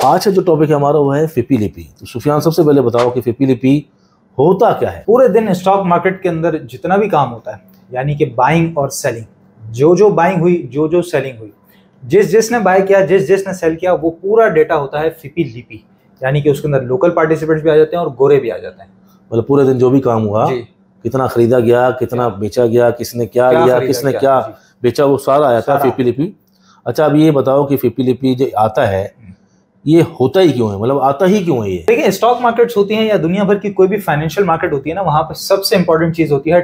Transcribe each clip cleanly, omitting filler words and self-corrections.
आज का जो टॉपिक है हमारा वो है फिपीलिपी। तो सुफियान, सबसे पहले बताओ कि फिपीलिपी होता क्या है। पूरे दिन स्टॉक मार्केट के अंदर जितना भी काम होता है, यानी कि बाइंग और सेलिंग, जो बाइंग हुई, जो सेलिंग हुई, जिसने बाय किया, जिसने सेल किया, वो पूरा डेटा होता है फिपीलिपी। यानी कि उसके अंदर लोकल पार्टिसिपेंट्स भी आ जाते हैं और गोरे भी आ जाते हैं। मतलब पूरे दिन जो भी काम हुआ, कितना खरीदा गया, कितना बेचा गया, किसने क्या लिया, किसने क्या बेचा, वो सारा आया था फिपीलिपी। अच्छा, अब ये बताओ कि फिपीलिपी जो आता है ये होता ही क्यों है, मतलब आता ही क्यों है ये? देखिए, स्टॉक मार्केट्स होती हैं या दुनिया भर की कोई भी फाइनेंशियल मार्केट होती है ना, वहां पर सबसे इंपॉर्टेंट चीज होती है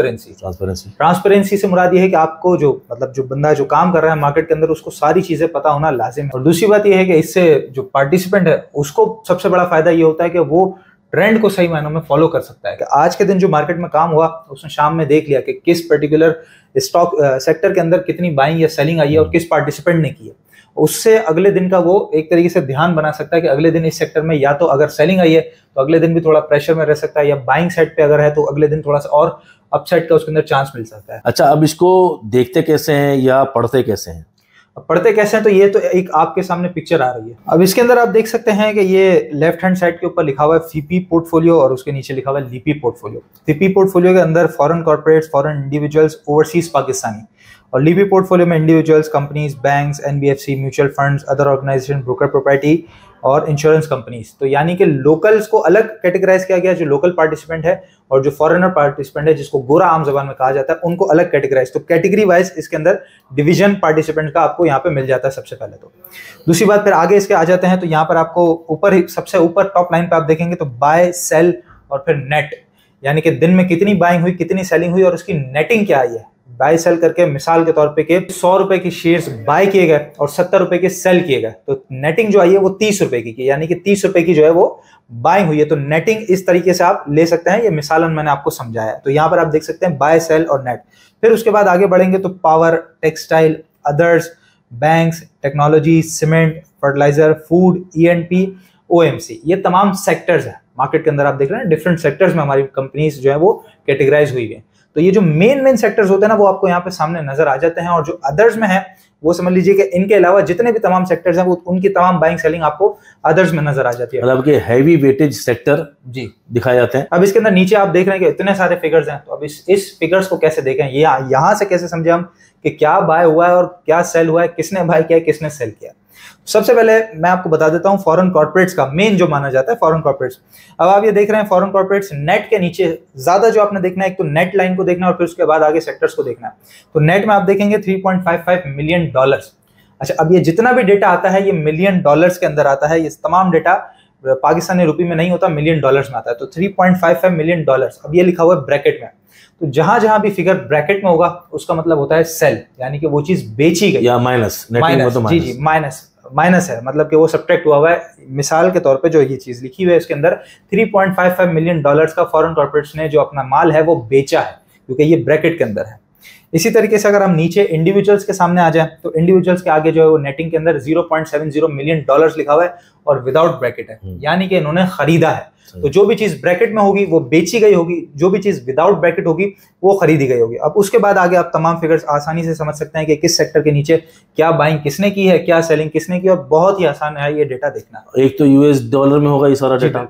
ट्रांसपेरेंसी से मुराद ये है कि आपको जो बंदा जो काम कर रहा है मार्केट के अंदर, उसको सारी चीजें पता होना लाजिम है। और दूसरी बात ये है कि इससे जो पार्टिसिपेंट है उसको सबसे बड़ा फायदा ये होता है कि वो ट्रेंड को सही मायनों में फॉलो कर सकता है कि आज के दिन जो मार्केट में काम हुआ उसने शाम में देख लिया कि किस पर्टिकुलर स्टॉक सेक्टर के अंदर कितनी बाइंग या सेलिंग आई है और किस पार्टिसिपेंट ने की है। उससे अगले दिन का वो एक तरीके से ध्यान बना सकता है कि अगले दिन इस सेक्टर में या तो अगर सेलिंग आई है तो अगले दिन भी थोड़ा प्रेशर में रह सकता है, या बाइंग साइड पे अगर है तो अगले दिन थोड़ा सा और अपसाइड का उसके अंदर चांस मिल सकता है। अच्छा, अब इसको देखते कैसे हैं या पढ़ते कैसे हैं? पढ़ते कैसे हैं तो ये तो एक आपके सामने पिक्चर आ रही है। अब इसके अंदर आप देख सकते हैं कि ये लेफ्ट हैंड साइड के ऊपर लिखा हुआ है फीपी पोर्टफोलियो और उसके नीचे लिखा हुआ है लीपी पोर्टफोलियो। फीपी पोर्टफोलियो के अंदर foreign corporates, foreign individuals, overseas Pakistani, और लीपी पोर्टफोलियो में individuals, companies, banks, NBFC, mutual funds, other organisation, broker property और इंश्योरेंस कंपनीज। तो यानी कि लोकल्स को अलग कैटेगराइज किया गया, जो लोकल पार्टिसिपेंट है, और जो फॉरेनर पार्टिसिपेंट है जिसको गोरा आम जबान में कहा जाता है, उनको अलग कैटेगराइज। तो कैटेगरी वाइज इसके अंदर डिवीजन पार्टिसिपेंट का आपको यहाँ पे मिल जाता है सबसे पहले। तो दूसरी बात, फिर आगे इसके आ जाते हैं तो यहाँ पर आपको ऊपर ही सबसे ऊपर टॉप लाइन पे आप देखेंगे तो बाय, सेल और फिर नेट, यानी कि दिन में कितनी बाइंग हुई, कितनी सेलिंग हुई और उसकी नेटिंग क्या आई है। बाय सेल करके मिसाल के तौर पे के 100 रुपए की शेयर्स बाय किए गए और 70 रुपए के सेल किए गए, तो नेटिंग जो आई है वो 30 रुपए की, यानी कि 30 रुपए की जो है वो बाइंग हुई है। तो नेटिंग इस तरीके से आप ले सकते हैं, ये मिसालन मैंने आपको समझाया। तो यहाँ पर आप देख सकते हैं बाय, सेल और नेट। फिर उसके बाद आगे बढ़ेंगे तो power, textile, others, banks, technology, cement, fertiliser, food, ENP, OMC, ये तमाम सेक्टर्स है मार्केट के अंदर। आप देख रहे हैं डिफरेंट सेक्टर्स में हमारी कंपनीज जो है वो कैटेगराइज हुई है। तो ये जो मेन सेक्टर्स होते हैं ना वो आपको यहाँ पे सामने नजर आ जाते हैं, और जो अदर्स में है वो समझ लीजिए कि इनके अलावा जितने भी तमाम सेक्टर्स हैं वो उनकी तमाम बाइंग सेलिंग आपको अदर्स में नजर आ जाती है। मतलब कि हैवी वेटेज सेक्टर जी दिखाए जाते हैं। अब इसके अंदर नीचे आप देख रहे हैं कि इतने सारे फिगर्स हैं, तो अब इस फिगर्स को कैसे देखें, ये यहाँ से कैसे समझे हम कि क्या बाय हुआ है और क्या सेल हुआ है, किसने बाय किया, किसने सेल किया। सबसे पहले मैं आपको बता देता हूं फॉरेन कॉर्पोरेट्स का मेन जो माना जाता है फॉरेन कॉर्पोरेट्स। अब आप ये देख रहे हैं फॉरेन कॉर्पोरेट्स, नेट के नीचे ज्यादा जो आपने देखना है, एक तो नेट लाइन को देखना है और फिर उसके बाद आगे सेक्टर्स को देखना है। तो नेट में आप देखेंगे $3.55 मिलियन। अच्छा, अब ये जितना भी डेटा आता है ये मिलियन डॉलर्स के अंदर आता है, ये तमाम डेटा पाकिस्तानी रुपये में नहीं होता, मिलियन डॉलर्स में आता है। तो $3.55 मिलियन। अब ये लिखा हुआ है ब्रैकेट में, तो जहां भी फिगर ब्रैकेट में होगा उसका मतलब होता है सेल, यानी कि वो चीज बेची गई, या माइनस। जी, माइनस है, मतलब कि वो सब्ट्रैक्ट हुआ है। मिसाल के तौर पे जो ये चीज लिखी हुई है इसके अंदर $3.55 मिलियन का फॉरेन कॉर्पोरेट्स ने जो अपना माल है वो बेचा है, क्योंकि ये ब्रैकेट के अंदर है। इसी तरीके से अगर हम नीचे इंडिविजुअल्स के सामने आ जाएं तो इंडिविजुअल्स के आगे जो है वो नेटिंग के अंदर $0.70 मिलियन लिखा हुआ है और विदाउट ब्रैकेट है, यानी कि इन्होंने खरीदा है। तो जो भी चीज ब्रैकेट में होगी वो बेची गई होगी, जो भी चीज विदाउट ब्रैकेट होगी वो खरीदी गई होगी। अब उसके बाद आगे आप तमाम फिगर्स आसानी से समझ सकते हैं कि किस सेक्टर के नीचे क्या बाइंग किसने की है, क्या सेलिंग किसने की, और बहुत ही आसान है ये डेटा देखना। एक तो यूएस डॉलर में होगा ये सारा डेटा,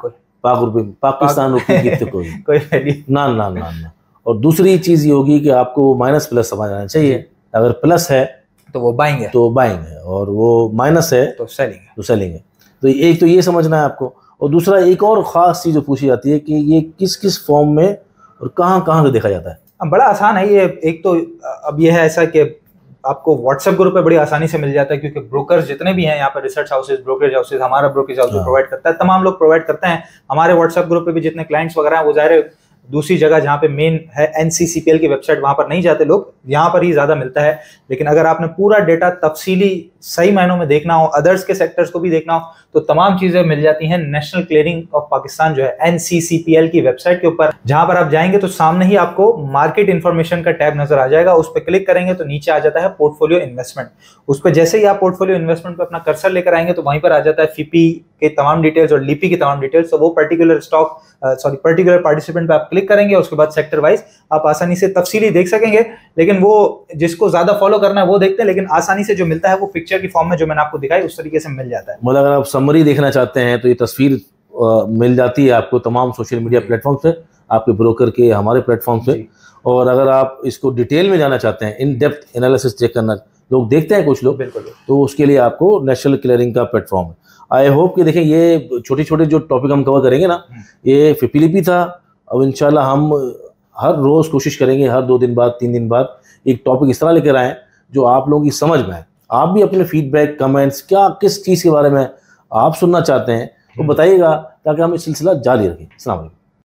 पाकिस्तान रुपए की कोई वैल्यू ना। और दूसरी चीज ये होगी कि आपको माइनस प्लस समझ आना चाहिए। अगर प्लस है तो वो बाइंग है, और वो माइनस है तो सेलिंग है। तो एक तो ये समझना है आपको। और दूसरा एक और ख़ास चीज़ जो पूछी जाती है कि ये किस किस फॉर्म में और कहाँ से देखा जाता है। अब बड़ा आसान है ये। एक तो अब ये है ऐसा कि आपको व्हाट्सएप ग्रुप पे बड़ी आसानी से मिल जाता है, क्योंकि ब्रोकर्स जितने भी हैं यहाँ पर, रिसर्च हाउसेज, ब्रोकरेज हाउसेज, हमारा ब्रोकरेज हाउस प्रोवाइड करता है, तमाम लोग प्रोवाइड करते हैं। हमारे व्हाट्सएप ग्रुप पे भी जितने क्लाइंट्स वगैरह हैं वो ज़ाहिर दूसरी जगह जहाँ पे मेन है NCCPL की वेबसाइट, वहां पर नहीं जाते लोग, यहाँ पर ही ज्यादा मिलता है। लेकिन अगर आपने पूरा डेटा तफसीली सही मायनों में देखना हो, अदर्स के सेक्टर्स को भी देखना हो, तो तमाम चीजें मिल जाती हैं नेशनल क्लियरिंग ऑफ पाकिस्तान जो है NCCPL की वेबसाइट के ऊपर। जहां पर आप जाएंगे तो सामने ही आपको मार्केट इंफॉर्मेशन का टैब नजर आ जाएगा, उस पर क्लिक करेंगे तो नीचे आ जाता है पोर्टफोलियो इन्वेस्टमेंट। उस पर जैसे ही आप पोर्टफोलियो इन्वेस्टमेंट पर अपना कर्सर लेकर आएंगे तो वहीं पर आ जाता है फिपी के तमाम डिटेल्स और लिपि की तमाम डिटेल्स, तो वो पर्टिकुलर पर्टिकुलर पार्टिसिपेंट पे आप क्लिक करेंगे, उसके बाद सेक्टर वाइज आप आसानी से तफसीली देख सकेंगे। लेकिन वो जिसको ज्यादा फॉलो करना है वो देखते हैं, लेकिन आसानी से जो मिलता है वो पिक्चर की फॉर्म में जो मैंने आपको दिखाई उस तरीके से मिल जाता है। मतलब अगर आप समरी देखना चाहते हैं तो ये तस्वीर मिल जाती है आपको तमाम सोशल मीडिया प्लेटफॉर्म से, आपके ब्रोकर के, हमारे प्लेटफॉर्म से। और अगर आप इसको डिटेल में जाना चाहते हैं, इन डेप्थ एनालिसिस चेक करना लोग देखते हैं कुछ लोग, बिल्कुल, तो उसके लिए आपको नेशनल क्लियरिंग का प्लेटफॉर्म है। आई होप कि देखें ये छोटे छोटे जो टॉपिक हम कवर करेंगे ना, ये फिपीलिपि था। अब इंशाल्लाह हम हर रोज़ कोशिश करेंगे, हर 2 दिन बाद 3 दिन बाद एक टॉपिक इस तरह लेकर आएँ जो आप लोगों की समझ में आए। आप भी अपने फीडबैक, कमेंट्स, क्या किस चीज़ के बारे में आप सुनना चाहते हैं वो बताइएगा, ताकि हम इस सिलसिला जारी रखें। अस्सलाम वालेकुम।